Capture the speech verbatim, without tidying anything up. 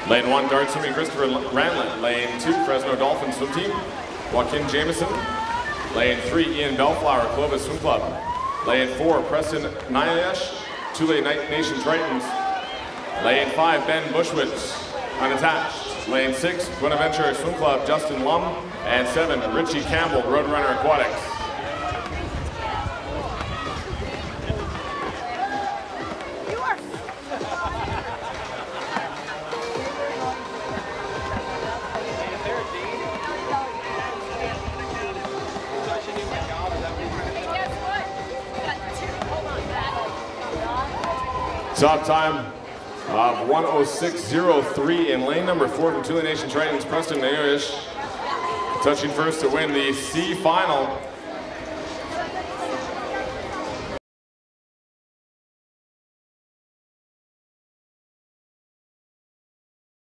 Lane one, dart swimming, Christopher Ranlett. Lane two, Fresno Dolphin swim team, Joaquin Jameson. Lane three, Ian Bellflower, Clovis Swim Club. Lane four, Preston Nyash, Tule Nation Tritons. Lane five, Ben Bushwitz, unattached. Lane six, Buenaventure Swim Club, Justin Lum. And seven, Richie Campbell, Roadrunner Aquatics. Top time of one oh six oh three in lane number four from Tule Nation Tritons, Preston Nyash. Touching first to win the C final.